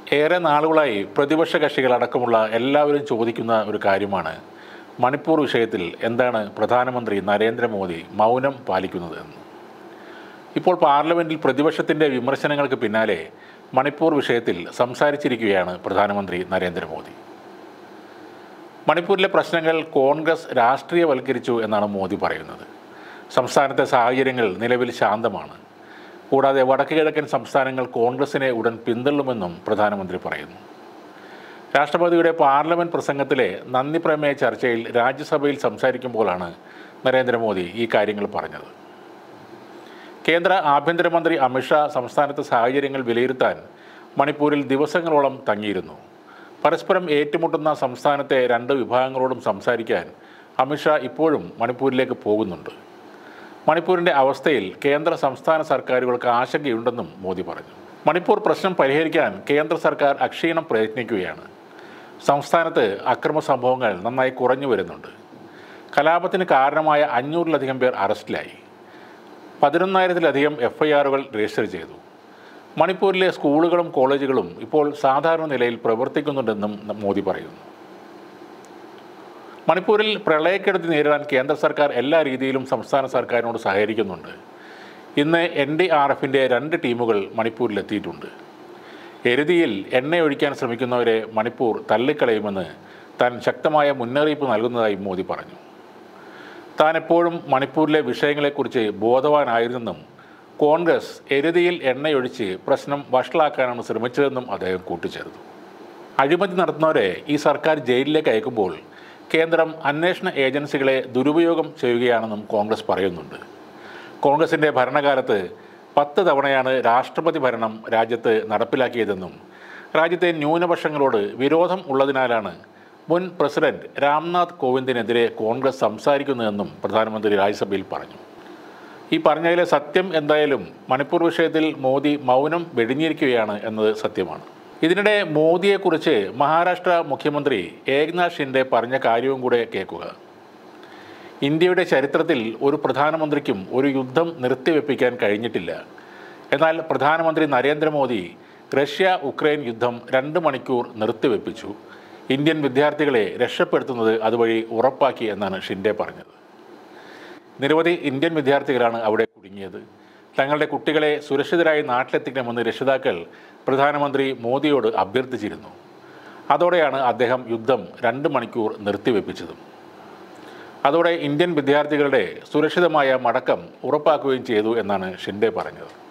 ഏറെ നാളുകളായി പ്രതിപക്ഷ കക്ഷികളടക്കമുള്ള എല്ലാവരും ചോദിക്കുന്ന ഒരു കാര്യമാണ് മണിപ്പൂർ വിഷയത്തിൽ എന്താണ് പ്രധാനമന്ത്രി നരേന്ദ്രമോദി മൗനം പാലിക്കുന്നത് എന്ന്. ഇപ്പോൾ പാർലമെൻറ്റിൽ പ്രതിപക്ഷത്തിൻ്റെ വിമർശനങ്ങൾക്ക് പിന്നാലെ മണിപ്പൂർ വിഷയത്തിൽ സംസാരിച്ചിരിക്കുകയാണ് പ്രധാനമന്ത്രി നരേന്ദ്രമോദി. മണിപ്പൂരിലെ പ്രശ്നങ്ങൾ കോൺഗ്രസ് രാഷ്ട്രീയവൽക്കരിച്ചു എന്നാണ് മോദി പറയുന്നത്. സംസ്ഥാനത്തെ സാഹചര്യങ്ങൾ നിലവിൽ ശാന്തമാണ്. കൂടാതെ വടക്ക് കിഴക്കൻ സംസ്ഥാനങ്ങൾ കോൺഗ്രസിനെ ഉടൻ പിന്തള്ളുമെന്നും പ്രധാനമന്ത്രി പറയുന്നു. രാഷ്ട്രപതിയുടെ പാർലമെൻറ്റ് പ്രസംഗത്തിലെ നന്ദി പ്രമേയ ചർച്ചയിൽ രാജ്യസഭയിൽ സംസാരിക്കുമ്പോഴാണ് നരേന്ദ്രമോദി ഈ കാര്യങ്ങൾ പറഞ്ഞത്. കേന്ദ്ര ആഭ്യന്തരമന്ത്രി അമിത്ഷാ സംസ്ഥാനത്തെ സാഹചര്യങ്ങൾ വിലയിരുത്താൻ മണിപ്പൂരിൽ ദിവസങ്ങളോളം തങ്ങിയിരുന്നു. പരസ്പരം ഏറ്റുമുട്ടുന്ന സംസ്ഥാനത്തെ രണ്ട് വിഭാഗങ്ങളോടും സംസാരിക്കാൻ അമിത്ഷാ ഇപ്പോഴും മണിപ്പൂരിലേക്ക് പോകുന്നുണ്ട്. മണിപ്പൂരിൻ്റെ അവസ്ഥയിൽ കേന്ദ്ര സംസ്ഥാന സർക്കാരുകൾക്ക് ആശങ്കയുണ്ടെന്നും മോദി പറഞ്ഞു. മണിപ്പൂർ പ്രശ്നം പരിഹരിക്കാൻ കേന്ദ്ര സർക്കാർ അക്ഷീണം പ്രയത്നിക്കുകയാണ്. സംസ്ഥാനത്ത് അക്രമ സംഭവങ്ങൾ നന്നായി കുറഞ്ഞു വരുന്നുണ്ട്. കലാപത്തിന് കാരണമായ 500-ലധികം പേർ അറസ്റ്റിലായി. 11,000-ലധികം FIRകൾ രജിസ്റ്റർ ചെയ്തു. മണിപ്പൂരിലെ സ്കൂളുകളും കോളേജുകളും ഇപ്പോൾ സാധാരണ നിലയിൽ പ്രവർത്തിക്കുന്നുണ്ടെന്നും മോദി പറയുന്നു. മണിപ്പൂരിൽ പ്രളയക്കെടുതി നേരിടാൻ കേന്ദ്ര സർക്കാർ എല്ലാ രീതിയിലും സംസ്ഥാന സർക്കാരിനോട് സഹകരിക്കുന്നുണ്ട്. ഇന്ന് NDRFൻ്റെ 2 ടീമുകൾ മണിപ്പൂരിലെത്തിയിട്ടുണ്ട്. എരുതിയിൽ എണ്ണയൊഴിക്കാൻ ശ്രമിക്കുന്നവരെ മണിപ്പൂർ തള്ളിക്കളയുമെന്ന് താൻ ശക്തമായ മുന്നറിയിപ്പ് നൽകുന്നതായി മോദി പറഞ്ഞു. താൻ എപ്പോഴും മണിപ്പൂരിലെ വിഷയങ്ങളെക്കുറിച്ച് ബോധവാനായിരുന്നെന്നും കോൺഗ്രസ് എരുതിയിൽ എണ്ണയൊഴിച്ച് പ്രശ്നം വഷളാക്കാനാണ് ശ്രമിച്ചതെന്നും അദ്ദേഹം കൂട്ടിച്ചേർത്തു. അഴിമതി നടത്തുന്നവരെ ഈ സർക്കാർ ജയിലിലേക്ക് അയക്കുമ്പോൾ കേന്ദ്രം അന്വേഷണ ഏജൻസികളെ ദുരുപയോഗം ചെയ്യുകയാണെന്നും കോൺഗ്രസ് പറയുന്നുണ്ട്. കോൺഗ്രസിൻ്റെ ഭരണകാലത്ത് 10 തവണയാണ് രാഷ്ട്രപതി ഭരണം രാജ്യത്ത് നടപ്പിലാക്കിയതെന്നും രാജ്യത്തെ ന്യൂനപക്ഷങ്ങളോട് വിരോധം ഉള്ളതിനാലാണ് മുൻ പ്രസിഡന്റ് രാംനാഥ് കോവിന്ദിനെതിരെ കോൺഗ്രസ് സംസാരിക്കുന്നതെന്നും പ്രധാനമന്ത്രി രാജ്യസഭയിൽ പറഞ്ഞു. ഈ പറഞ്ഞതിലെ സത്യം എന്തായാലും മണിപ്പൂർ വിഷയത്തിൽ മോദി മൗനം വെടിഞ്ഞിരിക്കുകയാണ് എന്നത് സത്യമാണ്. ഇതിനിടെ മോദിയെക്കുറിച്ച് മഹാരാഷ്ട്ര മുഖ്യമന്ത്രി ഏക്നാഥ് ഷിൻഡെ പറഞ്ഞ കാര്യവും കൂടെ കേൾക്കുക. ഇന്ത്യയുടെ ചരിത്രത്തിൽ ഒരു പ്രധാനമന്ത്രിക്കും ഒരു യുദ്ധം നിർത്തിവെപ്പിക്കാൻ കഴിഞ്ഞിട്ടില്ല. എന്നാൽ പ്രധാനമന്ത്രി നരേന്ദ്രമോദി റഷ്യ-ഉക്രൈൻ യുദ്ധം 2 മണിക്കൂർ നിർത്തിവെപ്പിച്ചു. ഇന്ത്യൻ വിദ്യാർത്ഥികളെ രക്ഷപ്പെടുത്തുന്നത് അതുവഴി ഉറപ്പാക്കി എന്നാണ് ഷിൻഡെ പറഞ്ഞത്. നിരവധി ഇന്ത്യൻ വിദ്യാർത്ഥികളാണ് അവിടെ കുടുങ്ങിയത്. തങ്ങളുടെ കുട്ടികളെ സുരക്ഷിതരായി നാട്ടിലെത്തിക്കണമെന്ന് രക്ഷിതാക്കൾ പ്രധാനമന്ത്രി മോദിയോട് അഭ്യർത്ഥിച്ചിരുന്നു. അതോടെയാണ് അദ്ദേഹം യുദ്ധം 2 മണിക്കൂർ നിർത്തിവെപ്പിച്ചതും. അതോടെ ഇന്ത്യൻ വിദ്യാർത്ഥികളുടെ സുരക്ഷിതമായ മടക്കം ഉറപ്പാക്കുകയും ചെയ്തു എന്നാണ് ഷിൻഡെ പറഞ്ഞത്.